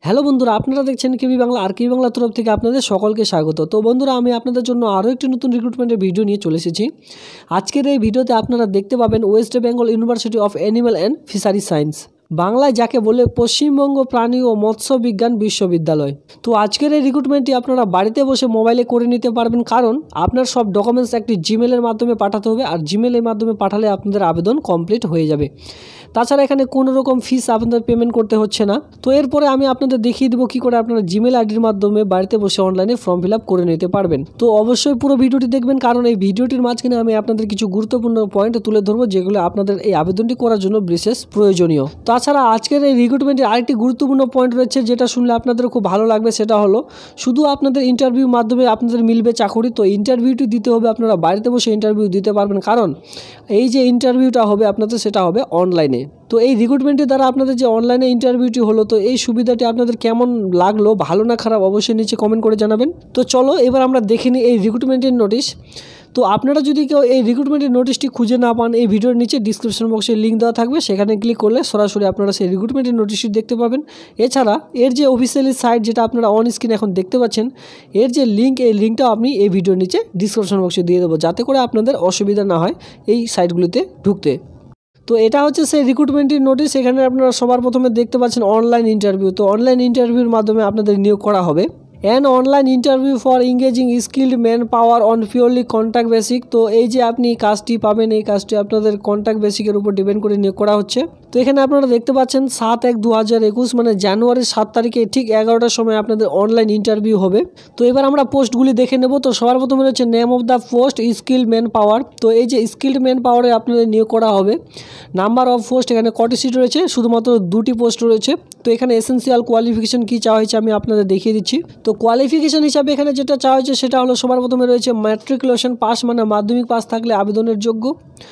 Hello বন্ধুরা, আপনারা দেখছেন কেবি বাংলা। আর কেবি বাংলার তরফ থেকে আপনাদের সকলকে স্বাগত। তো বন্ধুরা, আমি আপনাদের জন্য আরও একটি নতুন রিক্রুটমেন্টের ভিডিও নিয়ে চলে এসেছি। আজকের এই ভিডিওতে আপনারা দেখতে পাবেন West Bengal university of animal and fishery science, বাংলায় যাকে বলে পশ্চিমবঙ্গ প্রাণী ও মৎস্য বিজ্ঞান বিশ্ববিদ্যালয়। তো আজকের এই রিক্রুটমেন্টটি আপনারা বাড়িতে বসে মোবাইলে করে নিতে পারবেন, কারণ আপনার সব ডকুমেন্টস একটি জিমেলের মাধ্যমে পাঠাতে হবে, আর জিমেলের মাধ্যমে পাঠালে আপনাদের আবেদন কমপ্লিট হয়ে যাবে। তাছাড়া এখানে কোনো রকম ফিস আপনাদের পেমেন্ট করতে হচ্ছে না। তো এরপরে আমি আপনাদের দেখিয়ে দেবো কী করে আপনারা জিমেল আইডির মাধ্যমে বাড়িতে বসে অনলাইনে ফর্ম ফিল আপ করে নিতে পারবেন। তো অবশ্যই পুরো ভিডিওটি দেখবেন, কারণ এই ভিডিওটির মাঝখানে আমি আপনাদের কিছু গুরুত্বপূর্ণ পয়েন্ট তুলে ধরবো, যেগুলো আপনাদের এই আবেদনটি করার জন্য বিশেষ প্রয়োজনীয়। তাছাড়া আজকের এই রিক্রুটমেন্টের আরেকটি গুরুত্বপূর্ণ পয়েন্ট রয়েছে, যেটা শুনলে আপনাদের খুব ভালো লাগবে। সেটা হলো শুধু আপনাদের ইন্টারভিউর মাধ্যমে আপনাদের মিলবে চাকরি। তো ইন্টারভিউটি দিতে হবে, আপনারা বাড়িতে বসে ইন্টারভিউ দিতে পারবেন, কারণ এই যে ইন্টারভিউটা হবে আপনাদের, সেটা হবে অনলাইনে। তো এই রিক্রুটমেন্টের দ্বারা আপনাদের যে অনলাইনে ইন্টারভিউটি হলো, তো এই সুবিধাটি আপনাদের কেমন লাগলো, ভালো না খারাপ, অবশ্যই নিচে কমেন্ট করে জানাবেন। তো চলো এবার আমরা দেখে নিই এই রিক্রুটমেন্টের নোটিশ। তো আপনারা যদি কেউ এই রিক্রুটমেন্টের নোটিশটি খুঁজে না পান, এই ভিডিওর নিচে ডিসক্রিপশন বক্সে লিঙ্ক দেওয়া থাকবে, সেখানে ক্লিক করলে সরাসরি আপনারা সেই রিক্রুটমেন্টের নোটিশটি দেখতে পাবেন। এছাড়া এর যে অফিসিয়ালি সাইট, যেটা আপনারা অন স্ক্রিন এখন দেখতে পাচ্ছেন, এর যে লিঙ্ক, এই লিঙ্কটাও আপনি এই ভিডিওর নিচে ডিসক্রিপশন বক্সে দিয়ে দেবো, যাতে করে আপনাদের অসুবিধা না হয় এই সাইটগুলিতে ঢুকতে। তো এটা হচ্ছে সেই রিক্রুটমেন্টের নোটিশ। এখানে আপনারা সবার প্রথমে দেখতে পাচ্ছেন অনলাইন ইন্টারভিউ। তো অনলাইন ইন্টারভিউর মাধ্যমে আপনাদের নিয়োগ করা হবে। An online interview for engaging skilled man power on purely contact basic. তো এই যে আপনি কাজটি পাবেন, এই কাজটি আপনাদের কন্ট্যাক্ট বেসিকের উপর ডিপেন্ড করে নিয়োগ করা হচ্ছে। তো এখানে আপনারা দেখতে পাচ্ছেন 7/1/2021 মানে জানুয়ারির 7 তারিখে ঠিক 11টার সময় আপনাদের অনলাইন ইন্টারভিউ হবে। তো এবার আমরা পোস্টগুলি দেখে নেব। তো সবার প্রথমে রয়েছে name of the post skilled man power. তো এই যে স্কিল্ড ম্যান পাওয়ারে আপনাদের নিয়োগ করা হবে। নাম্বার অফ পোস্ট, এখানে কটি সিট রয়েছে, শুধুমাত্র 2টি পোস্ট রয়েছে। তো এখানে এসেন্সিয়াল কোয়ালিফিকেশন কী চাওয়া হয়েছে আমি আপনাদের দেখিয়ে দিচ্ছি। তো কোয়ালিফিকেশন হিসাবে এখানে যেটা চাওয়া হয়েছে সেটা হলো সবার প্রথমে রয়েছে ম্যাট্রিকুলেশন পাস, মানে মাধ্যমিক পাস থাকলে আবেদনের যোগ্য।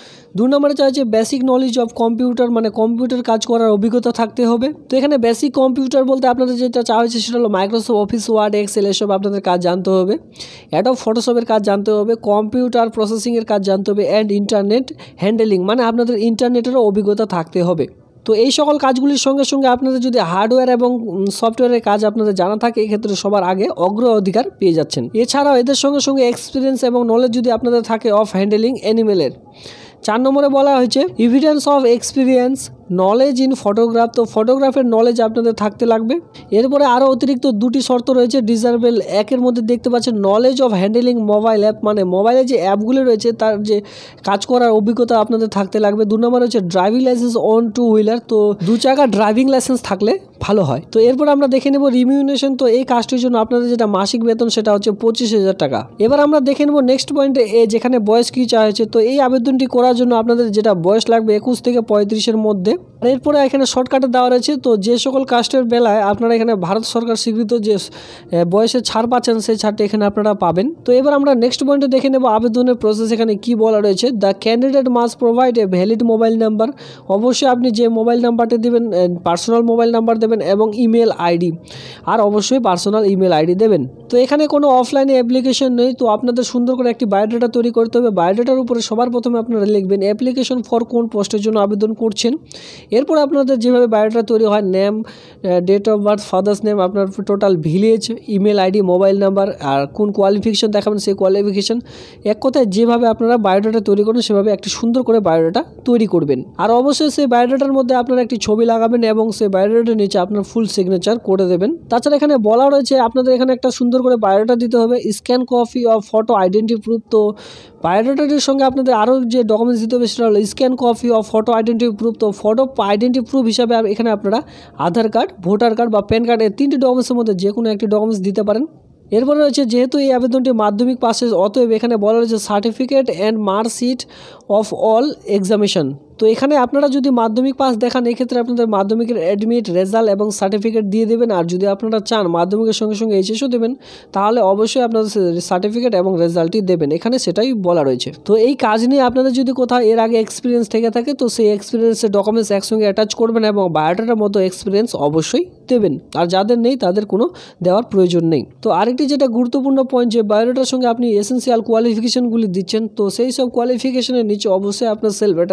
2 নম্বরে চাওয়া হচ্ছে বেসিক নলেজ অফ কম্পিউটার, মানে কম্পিউটার কাজ করার অভিজ্ঞতা থাকতে হবে। তো এখানে বেসিক কম্পিউটার বলতে আপনাদের যেটা চাওয়া হয়েছে সেটা হলো মাইক্রোসফট অফিস, ওয়ার্ড, এক্সেল, এসব আপনাদের কাজ জানতে হবে। অ্যাডব ফটোশপের কাজ জানতে হবে, কম্পিউটার প্রসেসিংয়ের কাজ জানতে হবে, অ্যান্ড ইন্টারনেট হ্যান্ডেলিং, মানে আপনাদের ইন্টারনেটেরও অভিজ্ঞতা থাকতে হবে। তো এই সকল কাজগুলির সঙ্গে সঙ্গে আপনাদের যদি হার্ডওয়্যার এবং সফটওয়্যারের কাজ আপনাদের জানা থাকে, এক্ষেত্রে সবার আগে অগ্রাধিকার পেয়ে যাচ্ছেন। এছাড়াও এদের সঙ্গে সঙ্গে এক্সপিরিয়েন্স এবং নলেজ যদি আপনাদের থাকে অফ হ্যান্ডেলিং অ্যানিমেলের। 4 নম্বরে বলা হয়েছে evidence of experience knowledge in photograph. তো ফটোগ্রাফের নলেজ আপনাদের থাকতে লাগবে। এরপরে আরও অতিরিক্ত 2টি শর্ত রয়েছে ডিজার্ভেল। 1-এর মধ্যে দেখতে পাচ্ছেন knowledge of handling mobile app, মানে মোবাইলে যে অ্যাপগুলি রয়েছে তার যে কাজ করার অভিজ্ঞতা আপনাদের থাকতে লাগবে। 2 নম্বর হচ্ছে ড্রাইভিং লাইসেন্স অন 2 হুইলার। তো 2 চাকা ড্রাইভিং লাইসেন্স থাকলে ভালো হয়। তো এরপর আমরা দেখে নেব রিমিউনেশন। তো এই কাজটির জন্য আপনাদের যেটা মাসিক বেতন সেটা হচ্ছে 25,000 টাকা। এবার আমরা দেখে নেব নেক্সট পয়েন্টে, যেখানে বয়স কী চাওয়া হয়েছে। তো এই আবেদনটি করার জন্য আপনাদের যেটা বয়স লাগবে 21 থেকে 35-এর মধ্যে। আর এরপরে এখানে শর্টকাটে দেওয়া রয়েছে। তো যে সকল কাস্টের বেলায় আপনারা এখানে ভারত সরকার স্বীকৃত যে বয়সে ছাড় পাচ্ছেন, সেই ছাড়টি এখানে আপনারা পাবেন। তো এবার আমরা নেক্সট পয়েন্টে দেখে নেব আবেদনের প্রসেস। এখানে কি বলা রয়েছে, the candidate must provide a valid mobile number. অবশ্যই আপনি যে মোবাইল নাম্বারটি দেবেন পার্সোনাল মোবাইল নাম্বার দেবেন, এবং ইমেল আইডি, আর অবশ্যই পার্সোনাল ইমেল আইডি দেবেন। তো এখানে কোনো অফলাইনে অ্যাপ্লিকেশন নেই। তো আপনাদের সুন্দর করে একটি বায়োডাটা তৈরি করতে হবে। বায়োডাটার উপরে সবার প্রথমে আপনারা লিখবেন অ্যাপ্লিকেশন ফর কোন পোস্টের জন্য আবেদন করছেন। এরপর আপনাদের যেভাবে বায়োডাটা তৈরি হয়, name, date of birth, father's name, আপনার total village, email ID, mobile number, আর কোন কোয়ালিফিকেশন দেখাবেন সেই কোয়ালিফিকেশন। এক কথায় যেভাবে আপনারা বায়োডাটা তৈরি করেন সেভাবে একটি সুন্দর করে বায়োডাটা তৈরি করবেন। আর অবশ্যই সেই বায়োডাটার মধ্যে আপনারা একটি ছবি লাগাবেন, এবং সেই বায়োডাটার নিচে আপনার ফুল সিগনেচার করে দেবেন। তাছাড়া এখানে বলা রয়েছে আপনাদের এখানে একটা সুন্দর করে বায়োডাটা দিতে হবে, scan copy of photo identity proof. তো বায়োডাটাটির সঙ্গে আপনাদের আরও যে ডকুমেন্টস দিতে হবে সেটা হলো scan copy of photo identity proof. তো ফটো আইডেন্টি প্রুফ হিসাবে এখানে আপনারা আধার কার্ড, ভোটার কার্ড বা প্যান কার্ড, এই 3টি ডকুমেন্টসের মধ্যে যে কোনো একটি ডকুমেন্টস দিতে পারেন। এরপরে রয়েছে যেহেতু এই আবেদনটি মাধ্যমিক পাসে, অতএব এখানে বলা রয়েছে certificate and marksheet of all examination. তো এখানে আপনারা যদি মাধ্যমিক পাস দেখান, এক্ষেত্রে আপনাদের মাধ্যমিকের অ্যাডমিট, রেজাল্ট এবং সার্টিফিকেট দিয়ে দেবেন। আর যদি আপনারা চান মাধ্যমিকের সঙ্গে সঙ্গে এইচএসও দেবেন, তাহলে অবশ্যই আপনাদের সার্টিফিকেট এবং রেজাল্টই দেবেন। এখানে সেটাই বলা রয়েছে। তো এই কাজ নিয়ে আপনাদের যদি কোথাও এর আগে এক্সপিরিয়েন্স থেকে থাকে, তো সেই এক্সপিরিয়েন্সের ডকুমেন্টস একসঙ্গে অ্যাটাচ করবেন, এবং বায়োডাটার মতো এক্সপিরিয়েন্স অবশ্যই দেবেন। আর যাদের নেই তাদের কোনো দেওয়ার প্রয়োজন নেই। তো আরেকটি যেটা গুরুত্বপূর্ণ পয়েন্ট, যে বায়োডাটার সঙ্গে আপনি এসেন্সিয়াল কোয়ালিফিকেশনগুলি দিচ্ছেন, তো সেই সব কোয়ালিফিকেশনের নিচে অবশ্যই আপনার সেলফ অ্যাটাস্টেড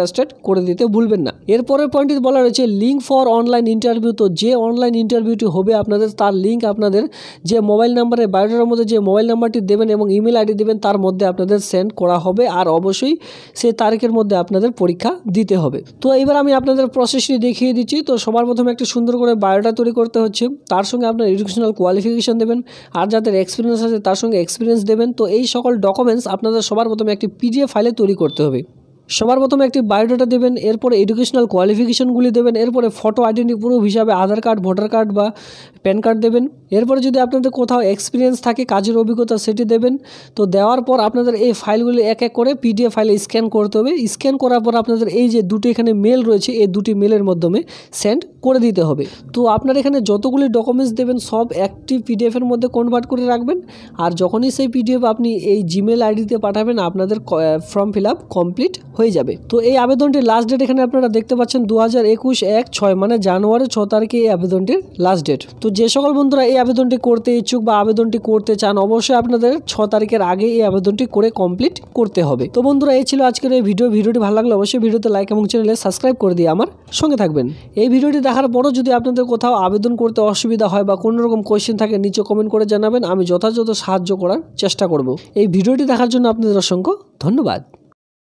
করে দিতে ভুলবেন না। এরপরের পয়েন্টটি বলা রয়েছে লিঙ্ক ফর অনলাইন ইন্টারভিউ। তো যে অনলাইন ইন্টারভিউটি হবে আপনাদের তার লিঙ্ক আপনাদের যে মোবাইল নাম্বারে বায়োডাটার মধ্যে যে মোবাইল নাম্বারটি দেবেন এবং ইমেল আইডি দেবেন তার মধ্যে আপনাদের সেন্ড করা হবে, আর অবশ্যই সেই তারিখের মধ্যে আপনাদের পরীক্ষা দিতে হবে। তো এবার আমি আপনাদের প্রসেসটি দেখিয়ে দিচ্ছি। তো সবার প্রথমে একটি সুন্দর করে বায়োডাটা তৈরি করতে হচ্ছে, তার সঙ্গে আপনার এডুকেশনাল কোয়ালিফিকেশন দেবেন, আর যাদের এক্সপিরিয়েন্স আছে তার সঙ্গে এক্সপিরিয়েন্স দেবেন। তো এই সকল ডকুমেন্টস আপনাদের সবার প্রথমে একটি পিডিএফ ফাইলে তৈরি করতে হবে। সবার প্রথমে একটি বায়োডাটা দেবেন, এরপরে এডুকেশনাল কোয়ালিফিকেশনগুলি দেবেন, এরপরে ফটো আইডেন্টি প্রুফ হিসাবে আধার কার্ড, ভোটার কার্ড বা প্যান কার্ড দেবেন। এরপরে যদি আপনাদের কোথাও এক্সপিরিয়েন্স থাকে, কাজের অভিজ্ঞতা, সেটি দেবেন। তো দেওয়ার পর আপনাদের এই ফাইলগুলি এক এক করে পিডিএফ ফাইলে স্ক্যান করতে হবে। স্ক্যান করার পর আপনাদের এই যে দুটি এখানে মেল রয়েছে, এই দুটি মেলের মাধ্যমে সেন্ড করে দিতে হবে। তো আপনার এখানে যতগুলি ডকুমেন্টস দেবেন সব একটি পিডিএফের মধ্যে কনভার্ট করে রাখবেন, আর যখনই সেই পিডিএফ আপনি এই জিমেল আইডিতে পাঠাবেন আপনাদের ফর্ম ফিল আপ কমপ্লিট হয়ে যাবে। তো এই আবেদনটির লাস্ট ডেট এখানে আপনারা দেখতে পাচ্ছেন 2021-1/6 মানে জানুয়ারি 6 তারিখে এই আবেদনটির লাস্ট ডেট। তো যে সকল বন্ধুরা এই আবেদনটি করতে ইচ্ছুক বা আবেদনটি করতে চান অবশ্যই আপনাদের 6 তারিখের আগে এই আবেদনটি করে কমপ্লিট করতে হবে। তো বন্ধুরা এই ছিল আজকের এই ভিডিওটি ভালো লাগলে অবশ্যই ভিডিওতে লাইক এবং চ্যানেলে সাবস্ক্রাইব করে দিয়ে আমার সঙ্গে থাকবেন। এই ভিডিওটি দেখার পরও যদি আপনাদের কোথাও আবেদন করতে অসুবিধা হয় বা কোনো রকম কোয়েশ্চেন থাকে নিচে কমেন্ট করে জানাবেন, আমি যথাযথ সাহায্য করার চেষ্টা করব। এই ভিডিওটি দেখার জন্য আপনাদের অসংখ্য ধন্যবাদ।